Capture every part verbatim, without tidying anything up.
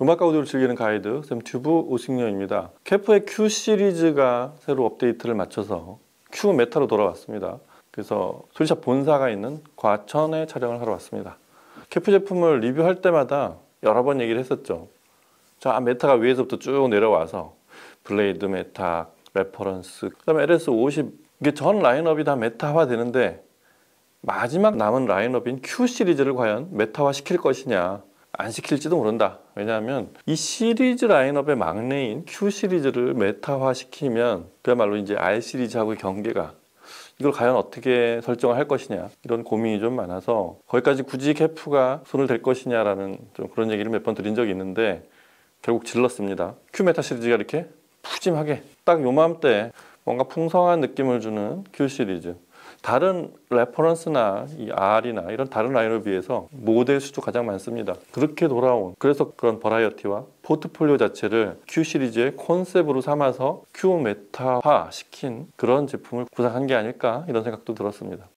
음악 가우디오를 즐기는 가이드 샘튜브 오승려입니다. 케프의 Q 시리즈가 새로 업데이트를 마쳐서 Q 메타로 돌아왔습니다. 그래서 소리샵 본사가 있는 과천에 촬영을 하러 왔습니다. 케프 제품을 리뷰할 때마다 여러 번 얘기를 했었죠. 자, 메타가 위에서부터 쭉 내려와서 블레이드 메타, 레퍼런스, 그 다음에 엘에스 오십, 이게 전 라인업이 다 메타화 되는데 마지막 남은 라인업인 Q 시리즈를 과연 메타화 시킬 것이냐, 안 시킬지도 모른다. 왜냐하면 이 시리즈 라인업의 막내인 Q 시리즈를 메타화 시키면 그야말로 이제 R 시리즈하고의 경계가, 이걸 과연 어떻게 설정을 할 것이냐, 이런 고민이 좀 많아서 거기까지 굳이 케프가 손을 댈 것이냐라는 좀 그런 얘기를 몇 번 드린 적이 있는데 결국 질렀습니다. Q 메타 시리즈가 이렇게 푸짐하게 딱 요맘때 뭔가 풍성한 느낌을 주는 Q 시리즈, 다른 레퍼런스나 이 R이나 이런 다른 라인에 비해서 모델 수도 가장 많습니다. 그렇게 돌아온, 그래서 그런 버라이어티와 포트폴리오 자체를 Q 시리즈의 컨셉으로 삼아서 Q 메타화 시킨 그런 제품을 구상한 게 아닐까, 이런 생각도 들었습니다.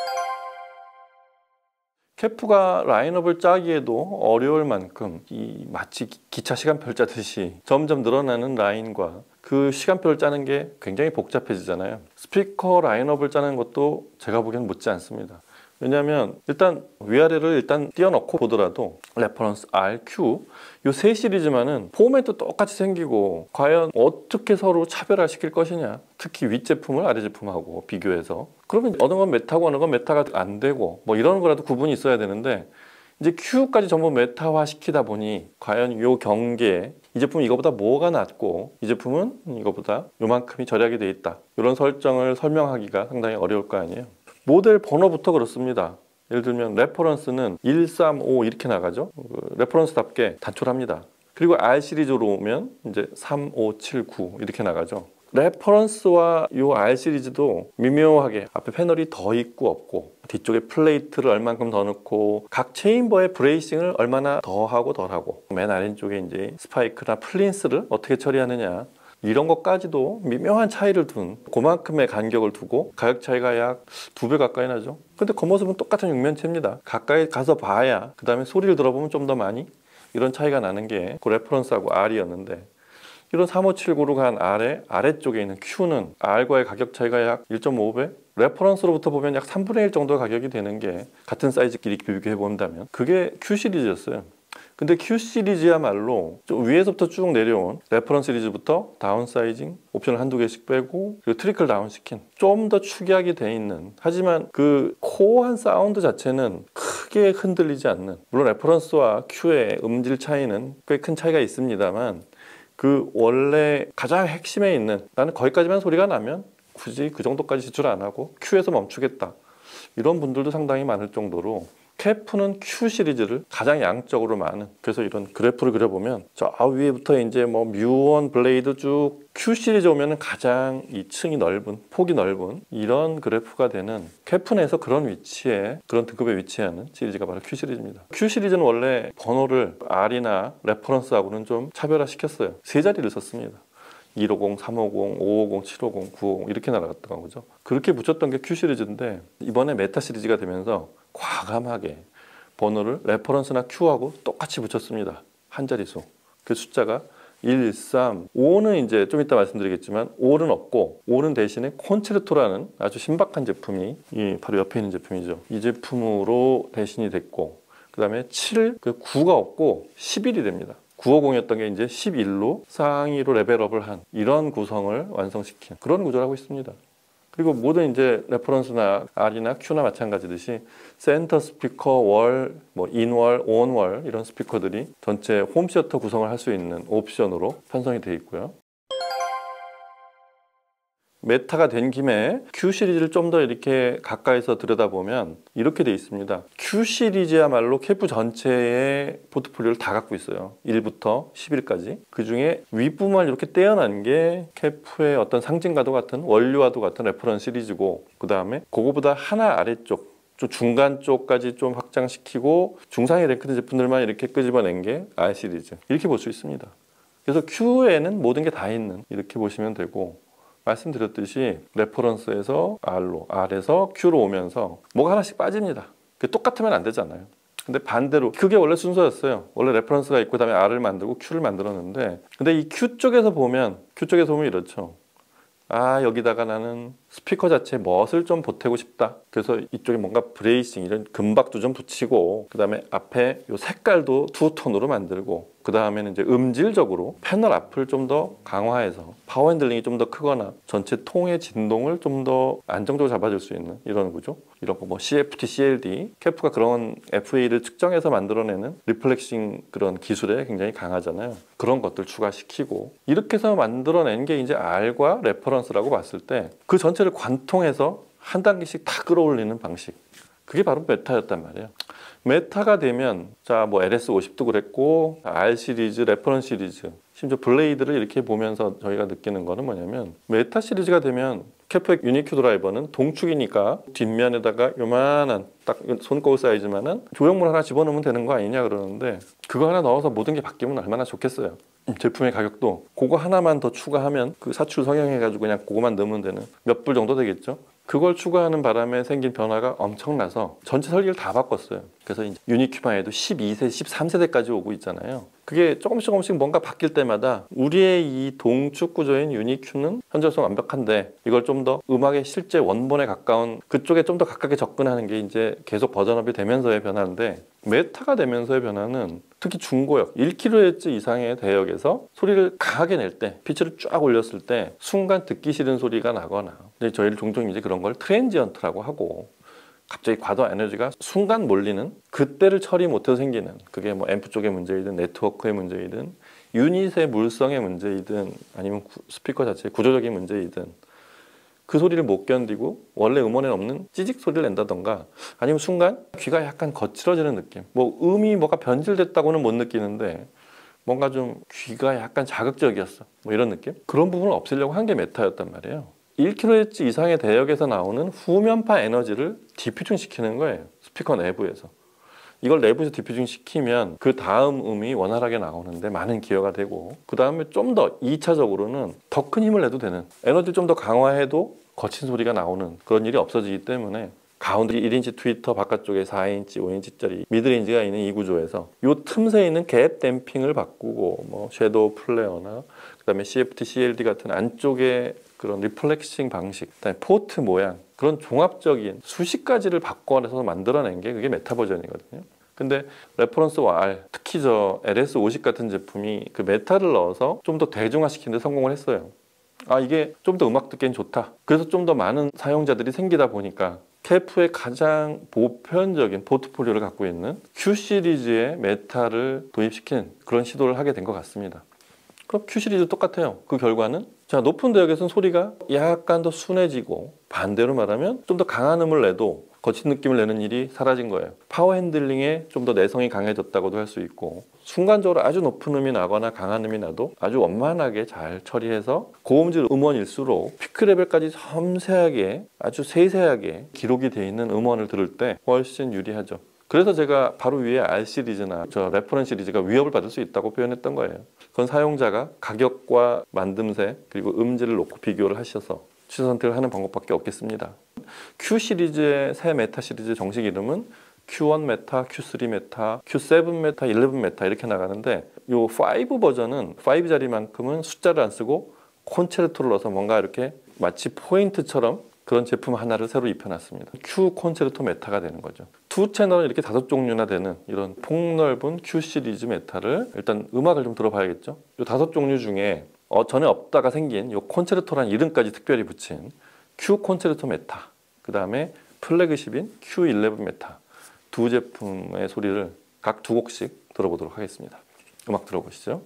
케프가 라인업을 짜기에도 어려울 만큼 이 마치 기차 시간표를 짜듯이 점점 늘어나는 라인과 그 시간표를 짜는 게 굉장히 복잡해지잖아요. 스피커 라인업을 짜는 것도 제가 보기엔 못지 않습니다. 왜냐하면 일단 위아래를 일단 띄워놓고 보더라도 레퍼런스, R, Q 이 세 시리즈만은 포맷도 똑같이 생기고 과연 어떻게 서로 차별화시킬 것이냐, 특히 윗제품을 아래제품하고 비교해서, 그러면 어느 건 메타고 어느 건 메타가 안 되고 뭐 이런 거라도 구분이 있어야 되는데 이제 Q까지 전부 메타화 시키다 보니 과연 이 경계에 이 제품은 이거보다 뭐가 낫고 이 제품은 이거보다 요만큼이 절약이 돼 있다, 이런 설정을 설명하기가 상당히 어려울 거 아니에요. 모델 번호부터 그렇습니다. 예를 들면 레퍼런스는 일, 삼, 오 이렇게 나가죠. 레퍼런스답게 단촐합니다. 그리고 R 시리즈로 오면 이제 삼, 오, 칠, 구 이렇게 나가죠. 레퍼런스와 이 R 시리즈도 미묘하게 앞에 패널이 더 있고 없고, 뒤쪽에 플레이트를 얼만큼 더 넣고, 각 체인버의 브레이싱을 얼마나 더 하고 덜 하고, 맨 아래쪽에 이제 스파이크나 플린스를 어떻게 처리하느냐, 이런 것까지도 미묘한 차이를 둔, 그만큼의 간격을 두고 가격 차이가 약 두 배 가까이 나죠. 근데 겉모습은 똑같은 육면체입니다. 가까이 가서 봐야, 그 다음에 소리를 들어보면 좀 더 많이 이런 차이가 나는 게 그 레퍼런스하고 R이었는데, 이런 삼오칠구로 간 R의 아래쪽에 있는 Q는 R과의 가격 차이가 약 일 점 오 배? 레퍼런스로부터 보면 약 삼분의 일 정도 가격이 되는 게, 같은 사이즈끼리 비교해 본다면 그게 Q 시리즈였어요. 근데 Q 시리즈야말로 좀 위에서부터 쭉 내려온 레퍼런스 시리즈부터 다운 사이징, 옵션을 한두 개씩 빼고 그리고 트리클 다운 시킨 좀 더 축약이 돼 있는, 하지만 그 코어한 사운드 자체는 크게 흔들리지 않는, 물론 레퍼런스와 Q의 음질 차이는 꽤 큰 차이가 있습니다만 그 원래 가장 핵심에 있는, 나는 거기까지만 소리가 나면 굳이 그 정도까지 지출 안 하고 Q에서 멈추겠다, 이런 분들도 상당히 많을 정도로 케프는 Q 시리즈를 가장 양적으로 많은, 그래서 이런 그래프를 그려보면 저 위에부터 이제 뭐 뮤원, 블레이드 쭉 Q 시리즈 오면은 가장 이 층이 넓은, 폭이 넓은 이런 그래프가 되는, 케프 내에서 그런 위치에, 그런 등급에 위치하는 시리즈가 바로 Q 시리즈입니다. Q 시리즈는 원래 번호를 R이나 레퍼런스하고는 좀 차별화시켰어요. 세 자리를 썼습니다. 일오공, 삼오공, 오오공, 칠오공, 구오공 이렇게 날아갔던 거죠. 그렇게 붙였던 게 Q 시리즈인데 이번에 메타 시리즈가 되면서 과감하게 번호를 레퍼런스나 Q하고 똑같이 붙였습니다. 한 자릿수. 그 숫자가 일, 삼, 오는 이제 좀 이따 말씀드리겠지만 오는 없고, 오는 대신에 콘체르토라는 아주 신박한 제품이 이 바로 옆에 있는 제품이죠. 이 제품으로 대신이 됐고, 그 다음에 칠, 그 구가 없고 십일이 됩니다. 구오공이었던 게 이제 십일로 상위로 레벨업을 한 이런 구성을 완성시킨 그런 구조를 하고 있습니다. 그리고 모든 이제 레퍼런스나 R이나 Q나 마찬가지듯이 센터 스피커, 월, 뭐 인월, 온월 이런 스피커들이 전체 홈시어터 구성을 할 수 있는 옵션으로 편성이 되어 있고요. 메타가 된 김에 Q 시리즈를 좀 더 이렇게 가까이서 들여다보면 이렇게 되어 있습니다. Q 시리즈야말로 케프 전체의 포트폴리오를 다 갖고 있어요. 일부터 십일까지. 그 중에 윗부분을 이렇게 떼어난 게 케프의 어떤 상징과도 같은, 원류와도 같은 레퍼런스 시리즈고, 그 다음에 그거보다 하나 아래쪽, 좀 중간 쪽까지 좀 확장시키고 중상위 랭크된 제품들만 이렇게 끄집어낸 게 R 시리즈, 이렇게 볼 수 있습니다. 그래서 Q에는 모든 게 다 있는, 이렇게 보시면 되고, 말씀드렸듯이 레퍼런스에서 R로, R에서 Q로 오면서 뭐가 하나씩 빠집니다. 똑같으면 안 되잖아요. 근데 반대로 그게 원래 순서였어요. 원래 레퍼런스가 있고 그다음에 R을 만들고 Q를 만들었는데, 근데 이 Q 쪽에서 보면 Q 쪽에서 보면 이렇죠. 아, 여기다가 나는 스피커 자체에 멋을 좀 보태고 싶다. 그래서 이쪽에 뭔가 브레이싱, 이런 금박도 좀 붙이고, 그 다음에 앞에 요 색깔도 투톤으로 만들고, 그 다음에는 이제 음질적으로 패널 앞을 좀 더 강화해서 파워 핸들링이 좀 더 크거나 전체 통의 진동을 좀 더 안정적으로 잡아줄 수 있는 이런 구조. 이런 거 뭐 씨에프티, 씨엘디, 케프가 그런 에프에이를 측정해서 만들어내는 리플렉싱 그런 기술에 굉장히 강하잖아요. 그런 것들 추가시키고, 이렇게 해서 만들어낸 게 이제 R과 레퍼런스라고 봤을 때 그 전체를 관통해서 한 단계씩 다 끌어올리는 방식, 그게 바로 메타였단 말이에요. 메타가 되면 자 뭐 엘에스 오십도 그랬고 R 시리즈, 레퍼런스 시리즈, 심지어 블레이드를 이렇게 보면서 저희가 느끼는 거는 뭐냐면, 메타 시리즈가 되면 케프의 유니큐 드라이버는 동축이니까 뒷면에다가 요만한 딱 손거울 사이즈만한 조형물 하나 집어넣으면 되는 거 아니냐 그러는데, 그거 하나 넣어서 모든 게 바뀌면 얼마나 좋겠어요. 제품의 가격도 그거 하나만 더 추가하면 그 사출 성형해가지고 그냥 그거만 넣으면 되는 몇 불 정도 되겠죠. 그걸 추가하는 바람에 생긴 변화가 엄청나서 전체 설계를 다 바꿨어요. 그래서 이제 유니큐만 해도 십이 세, 십삼 세대까지 오고 있잖아요. 그게 조금씩 조금씩 뭔가 바뀔 때마다 우리의 이 동축 구조인 유니큐는 현저성 완벽한데, 이걸 좀 더 음악의 실제 원본에 가까운 그쪽에 좀 더 가깝게 접근하는 게 이제 계속 버전업이 되면서의 변화인데, 메타가 되면서의 변화는 특히 중고역 일 킬로헤르츠 이상의 대역에서 소리를 강하게 낼 때, 피치를 쫙 올렸을 때 순간 듣기 싫은 소리가 나거나, 근데 저희를 종종 이제 그런 걸 트랜지언트라고 하고, 갑자기 과도 에너지가 순간 몰리는, 그때를 처리 못해서 생기는, 그게 뭐 앰프 쪽의 문제이든 네트워크의 문제이든 유닛의 물성의 문제이든 아니면 스피커 자체의 구조적인 문제이든, 그 소리를 못 견디고 원래 음원에 없는 찌직 소리를 낸다던가, 아니면 순간 귀가 약간 거칠어지는 느낌, 뭐 음이 뭐가 변질됐다고는 못 느끼는데 뭔가 좀 귀가 약간 자극적이었어, 뭐 이런 느낌, 그런 부분을 없애려고 한 게 메타였단 말이에요. 일 킬로헤르츠 이상의 대역에서 나오는 후면파 에너지를 디퓨징 시키는 거예요, 스피커 내부에서. 이걸 내부에서 디퓨징 시키면 그 다음 음이 원활하게 나오는데 많은 기여가 되고, 그 다음에 좀 더 이 차적으로는 더 큰 힘을 내도 되는, 에너지를 좀 더 강화해도 거친 소리가 나오는 그런 일이 없어지기 때문에, 가운데 일 인치 트위터, 바깥쪽에 사 인치, 오 인치짜리 미드레인지가 있는 이 구조에서 이 틈새에 있는 갭 댐핑을 바꾸고, 뭐 섀도우 플레어나 그 다음에 씨에프티, 씨엘디 같은 안쪽에 그런 리플렉싱 방식, 그다음에 포트 모양, 그런 종합적인 수십 가지를 바꿔내서 만들어낸 게 그게 메타 버전이거든요. 근데 레퍼런스와 R, 특히 저 엘에스 오십 같은 제품이 그 메타를 넣어서 좀 더 대중화시키는 데 성공을 했어요. 아, 이게 좀 더 음악 듣기엔 좋다. 그래서 좀 더 많은 사용자들이 생기다 보니까 케프의 가장 보편적인 포트폴리오를 갖고 있는 Q 시리즈의 메타를 도입시키는 그런 시도를 하게 된 것 같습니다. 그럼 Q 시리즈 똑같아요. 그 결과는 자, 높은 대역에서는 소리가 약간 더 순해지고, 반대로 말하면 좀 더 강한 음을 내도 거친 느낌을 내는 일이 사라진 거예요. 파워 핸들링에 좀 더 내성이 강해졌다고도 할 수 있고, 순간적으로 아주 높은 음이 나거나 강한 음이 나도 아주 원만하게 잘 처리해서 고음질 음원일수록 피크 레벨까지 섬세하게, 아주 세세하게 기록이 되어 있는 음원을 들을 때 훨씬 유리하죠. 그래서 제가 바로 위에 R 시리즈나 저 레퍼런스 시리즈가 위협을 받을 수 있다고 표현했던 거예요. 그건 사용자가 가격과 만듦새 그리고 음질을 놓고 비교를 하셔서 취사 선택을 하는 방법밖에 없겠습니다. Q 시리즈의 새 메타 시리즈 정식 이름은 큐 원 메타, 큐 쓰리 메타, 큐 세븐 메타, 일레븐 메타 이렇게 나가는데, 요 오 버전은 오 자리만큼은 숫자를 안 쓰고 콘체르토를 넣어서 뭔가 이렇게 마치 포인트처럼 그런 제품 하나를 새로 입혀놨습니다. Q 콘체르토 메타가 되는 거죠. 두 채널은 이렇게 다섯 종류나 되는 이런 폭넓은 Q 시리즈 메타를, 일단 음악을 좀 들어봐야겠죠. 이 다섯 종류 중에 어, 전에 없다가 생긴 이 콘체르토라는 이름까지 특별히 붙인 Q 콘체르토 메타, 그 다음에 플래그십인 큐 일레븐 메타, 두 제품의 소리를 각 두 곡씩 들어보도록 하겠습니다. 음악 들어보시죠.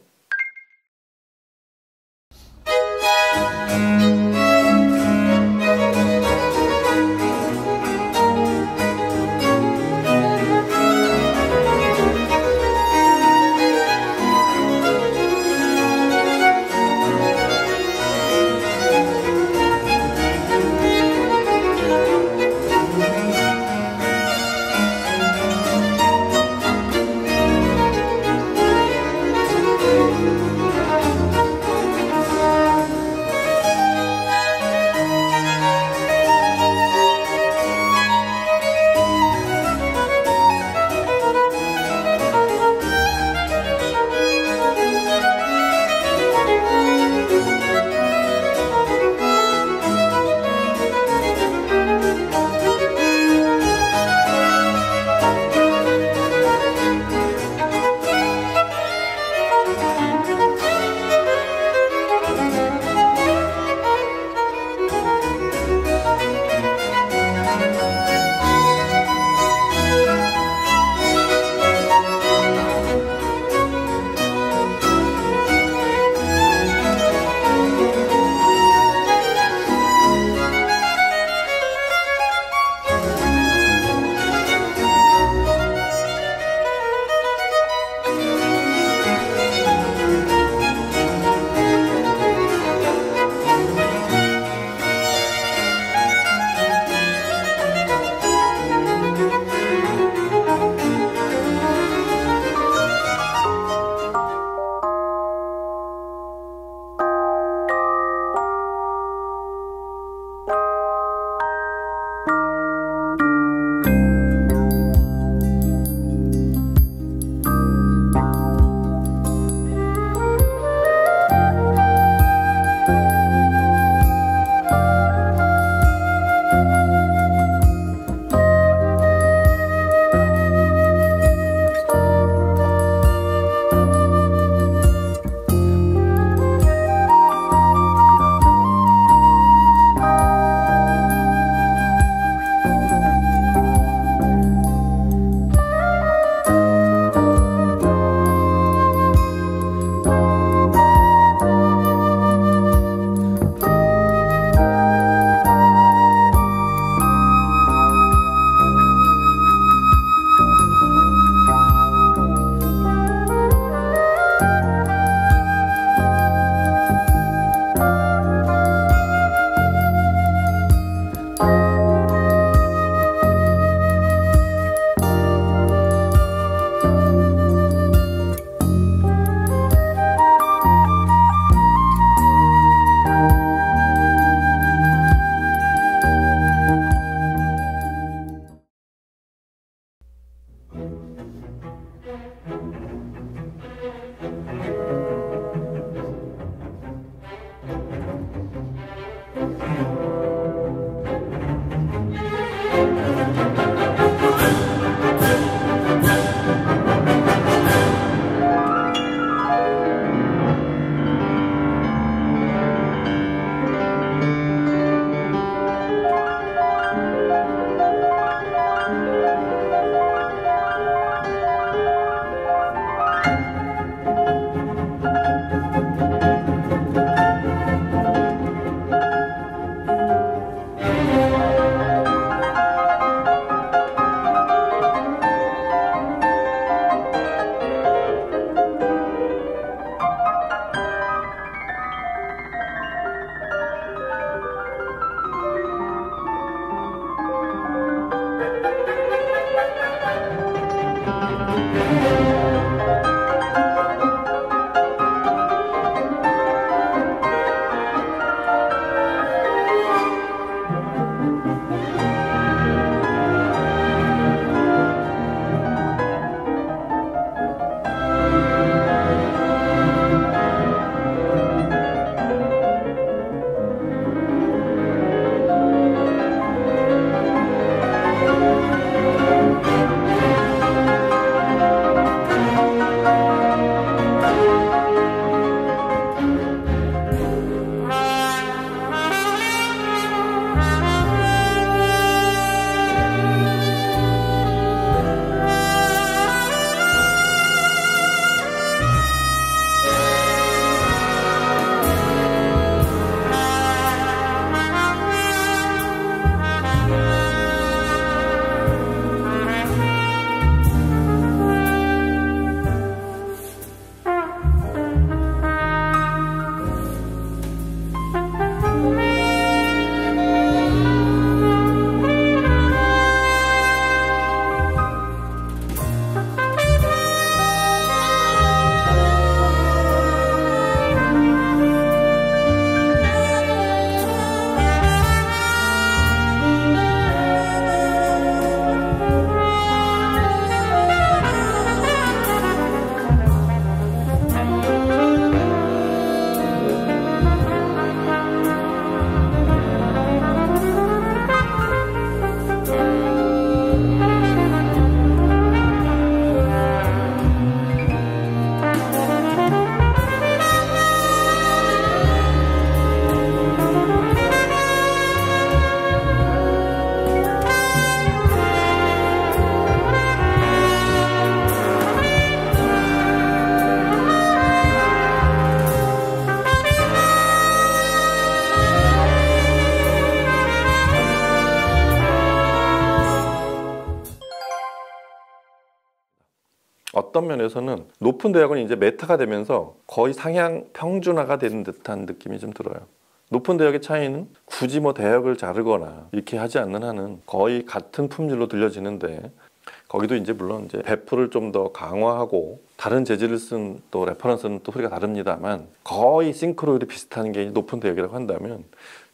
어떤 면에서는 높은 대역은 이제 메타가 되면서 거의 상향 평준화가 되는 듯한 느낌이 좀 들어요. 높은 대역의 차이는 굳이 뭐 대역을 자르거나 이렇게 하지 않는 한은 거의 같은 품질로 들려지는데, 거기도 이제 물론 이제 배프를 좀 더 강화하고 다른 재질을 쓴 또 레퍼런스는 또 소리가 다릅니다만, 거의 싱크로율이 비슷한 게 높은 대역이라고 한다면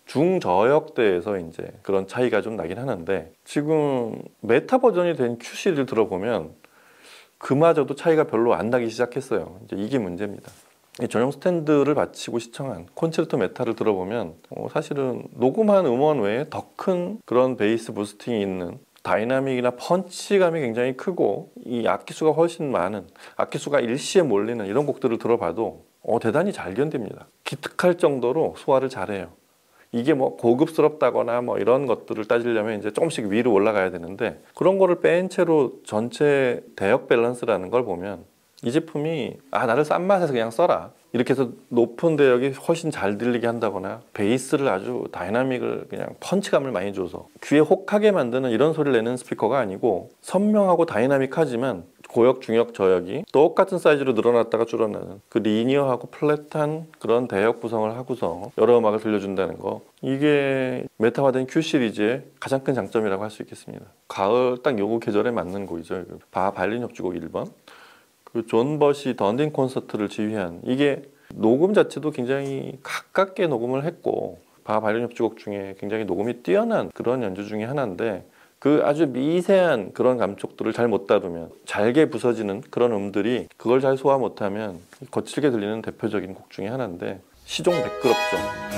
중저역대에서 이제 그런 차이가 좀 나긴 하는데, 지금 메타 버전이 된 큐 시리즈를 들어보면 그마저도 차이가 별로 안 나기 시작했어요. 이제 이게 문제입니다. 전용 스탠드를 받치고 시청한 콘체르토 메타를 들어보면 어 사실은 녹음한 음원 외에 더 큰 그런 베이스 부스팅이 있는, 다이나믹이나 펀치감이 굉장히 크고 이 악기수가 훨씬 많은, 악기수가 일시에 몰리는 이런 곡들을 들어봐도 어 대단히 잘 견딥니다. 기특할 정도로 소화를 잘해요. 이게 뭐 고급스럽다거나 뭐 이런 것들을 따지려면 이제 조금씩 위로 올라가야 되는데, 그런 거를 뺀 채로 전체 대역 밸런스라는 걸 보면 이 제품이 아 나를 싼 맛에서 그냥 써라, 이렇게 해서 높은 대역이 훨씬 잘 들리게 한다거나 베이스를 아주 다이나믹을 그냥 펀치감을 많이 줘서 귀에 혹하게 만드는 이런 소리를 내는 스피커가 아니고, 선명하고 다이나믹하지만 고역, 중역, 저역이 똑같은 사이즈로 늘어났다가 줄어나는 그 리니어하고 플랫한 그런 대역 구성을 하고서 여러 음악을 들려준다는 거, 이게 메타화된 큐 시리즈의 가장 큰 장점이라고 할 수 있겠습니다. 가을 딱 요거 계절에 맞는 곡이죠. 바 바이올린 협주곡 일 번, 그 존 버시 던딩 콘서트를 지휘한, 이게 녹음 자체도 굉장히 가깝게 녹음을 했고 바 바이올린 협주곡 중에 굉장히 녹음이 뛰어난 그런 연주 중에 하나인데, 그 아주 미세한 그런 감촉들을 잘 못 다루면 잘게 부서지는 그런 음들이, 그걸 잘 소화 못하면 거칠게 들리는 대표적인 곡 중에 하나인데 시종 매끄럽죠.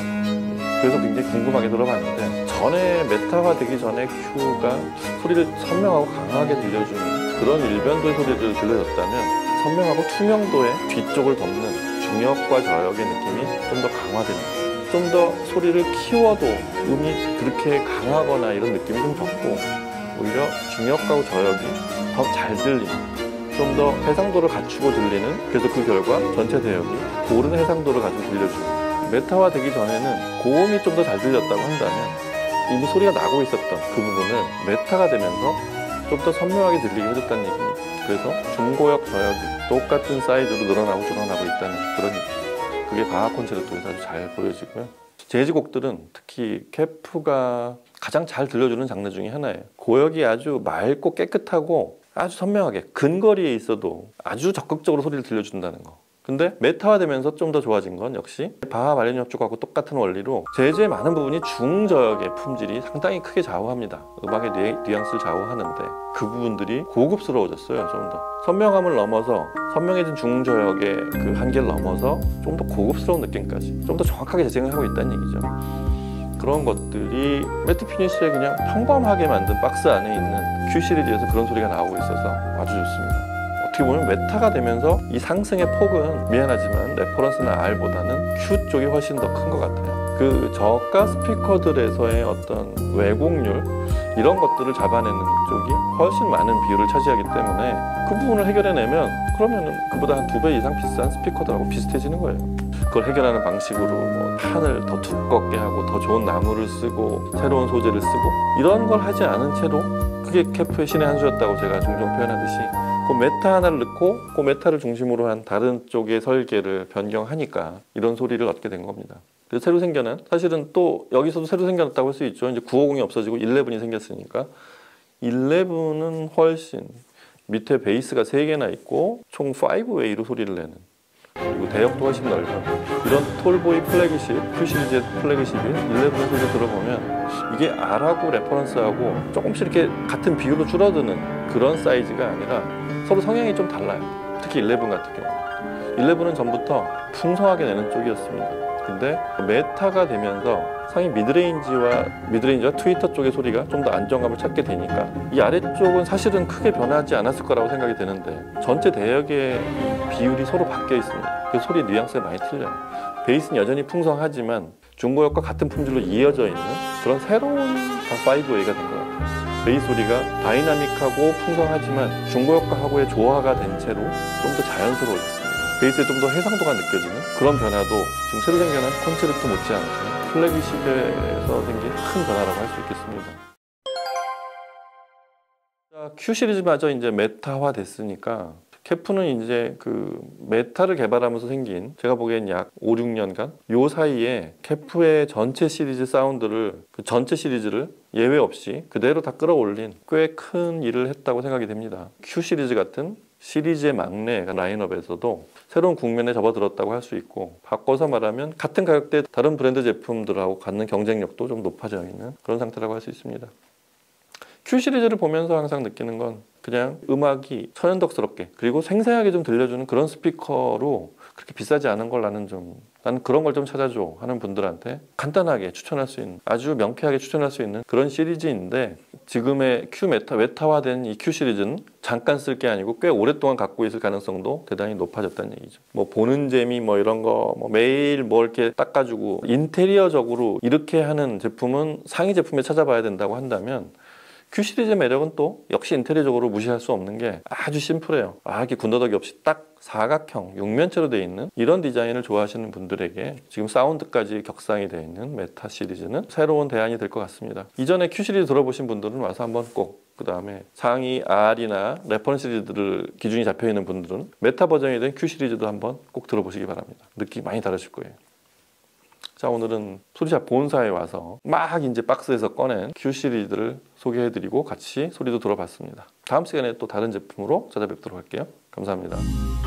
그래서 굉장히 궁금하게 들어봤는데, 전에 메타화 되기 전에 큐가 소리를 선명하고 강하게 들려주는 그런 일변도의 소리를 들려줬다면, 선명하고 투명도의 뒤쪽을 덮는 중역과 저역의 느낌이 좀 더 강화됩니다. 좀 더 소리를 키워도 음이 그렇게 강하거나 이런 느낌이 좀 적고, 오히려 중역하고 저역이 더 잘 들리는, 좀 더 해상도를 갖추고 들리는, 그래서 그 결과 전체 대역이 고른 해상도를 가지고 들려주는, 메타화 되기 전에는 고음이 좀 더 잘 들렸다고 한다면 이미 소리가 나고 있었던 그 부분을 메타가 되면서 좀 더 선명하게 들리게 해줬다는 얘기입니다. 그래서 중고역, 저역이 똑같은 사이즈로 늘어나고 줄어나고 있다는 그런 얘기입니다. 그게 바하 콘체르토에서 아주 잘 보여지고요. 재즈 곡들은 특히 케프가 가장 잘 들려주는 장르 중에 하나예요. 고역이 아주 맑고 깨끗하고 아주 선명하게 근거리에 있어도 아주 적극적으로 소리를 들려준다는 거. 근데 메타화되면서 좀 더 좋아진 건 역시 바하 바이올린 협주곡하고 똑같은 원리로 재즈의 많은 부분이 중저역의 품질이 상당히 크게 좌우합니다. 음악의 뉘앙스를 좌우하는데 그 부분들이 고급스러워졌어요. 좀 더 선명함을 넘어서, 선명해진 중저역의 그 한계를 넘어서 좀 더 고급스러운 느낌까지 좀 더 정확하게 재생을 하고 있다는 얘기죠. 그런 것들이 매트 피니쉬에 그냥 평범하게 만든 박스 안에 있는 큐 시리즈에서 그런 소리가 나오고 있어서 아주 좋습니다. 어떻게 보면 메타가 되면서 이 상승의 폭은 미안하지만 레퍼런스나 R보다는 Q 쪽이 훨씬 더 큰 것 같아요. 그 저가 스피커들에서의 어떤 왜곡률, 이런 것들을 잡아내는 쪽이 훨씬 많은 비율을 차지하기 때문에 그 부분을 해결해내면 그러면은 그보다 한 두 배 이상 비싼 스피커들하고 비슷해지는 거예요. 그걸 해결하는 방식으로 뭐 판을 더 두껍게 하고 더 좋은 나무를 쓰고 새로운 소재를 쓰고 이런 걸 하지 않은 채로, 그게 케프의 신의 한 수였다고 제가 종종 표현하듯이 그 메타 하나를 넣고 그 메타를 중심으로 한 다른 쪽의 설계를 변경하니까 이런 소리를 얻게 된 겁니다. 그래서 새로 생겨난, 사실은 또 여기서도 새로 생겨났다고 할 수 있죠. 이제 구오공이 없어지고 십일이 생겼으니까 십일은 훨씬 밑에 베이스가 세 개나 있고 총 오 웨이로 소리를 내는, 그리고 대역도 훨씬 넓은 이런 톨보이 플래그십, 큐 시리즈의 플래그십이 십일의 소리를 들어보면 이게 R하고 레퍼런스하고 조금씩 이렇게 같은 비율로 줄어드는 그런 사이즈가 아니라 서로 성향이 좀 달라요. 특히 십일 같은 경우 십일은 전부터 풍성하게 내는 쪽이었습니다. 근데 메타가 되면서 상위 미드레인지와 미드레인지와 트위터 쪽의 소리가 좀 더 안정감을 찾게 되니까 이 아래쪽은 사실은 크게 변하지 않았을 거라고 생각이 되는데, 전체 대역의 비율이 서로 바뀌어 있습니다. 그래서 소리 뉘앙스가 많이 틀려요. 베이스는 여전히 풍성하지만 중고역과 같은 품질로 이어져 있는 그런 새로운 오 웨이가 된 것 같아요. 베이스 소리가 다이나믹하고 풍성하지만 중고역과하고의 조화가 된 채로 좀 더 자연스러워 있습니다. 베이스에 좀 더 해상도가 느껴지는 그런 변화도 지금 새로 생겨난 콘체르토 못지않게 플래그십에서 생긴 큰 변화라고 할 수 있겠습니다. 큐 시리즈마저 이제 메타화 됐으니까 캐프는 이제 그 메타를 개발하면서 생긴, 제가 보기엔 약 오, 육 년간 요 사이에 캐프의 전체 시리즈 사운드를, 그 전체 시리즈를 예외 없이 그대로 다 끌어올린 꽤 큰 일을 했다고 생각이 됩니다. Q 시리즈 같은 시리즈의 막내 라인업에서도 새로운 국면에 접어들었다고 할 수 있고, 바꿔서 말하면 같은 가격대 다른 브랜드 제품들하고 갖는 경쟁력도 좀 높아져 있는 그런 상태라고 할 수 있습니다. Q 시리즈를 보면서 항상 느끼는 건 그냥 음악이 천연덕스럽게 그리고 생생하게 좀 들려주는 그런 스피커로 그렇게 비싸지 않은 걸 나는 좀 나는 그런 걸 좀 찾아줘 하는 분들한테 간단하게 추천할 수 있는, 아주 명쾌하게 추천할 수 있는 그런 시리즈인데, 지금의 Q 메타, 메타화된 이 Q 시리즈는 잠깐 쓸 게 아니고 꽤 오랫동안 갖고 있을 가능성도 대단히 높아졌다는 얘기죠. 뭐 보는 재미 뭐 이런 거 뭐 매일 뭐 이렇게 닦아주고 인테리어적으로 이렇게 하는 제품은 상위 제품에 찾아봐야 된다고 한다면, Q 시리즈의 매력은 또 역시 인테리어적으로 무시할 수 없는 게 아주 심플해요. 아, 이렇게 군더더기 없이 딱 사각형, 육면체로 되어 있는 이런 디자인을 좋아하시는 분들에게 지금 사운드까지 격상이 되어 있는 메타 시리즈는 새로운 대안이 될 것 같습니다. 이전에 Q 시리즈 들어보신 분들은 와서 한번 꼭, 그 다음에 상위 R이나 레퍼런스 시리즈들 기준이 잡혀 있는 분들은 메타 버전이 된 Q 시리즈도 한번 꼭 들어보시기 바랍니다. 느낌이 많이 다르실 거예요. 자, 오늘은 소리샵 본사에 와서 막 이제 박스에서 꺼낸 Q 시리즈를 소개해드리고 같이 소리도 들어봤습니다. 다음 시간에 또 다른 제품으로 찾아뵙도록 할게요. 감사합니다.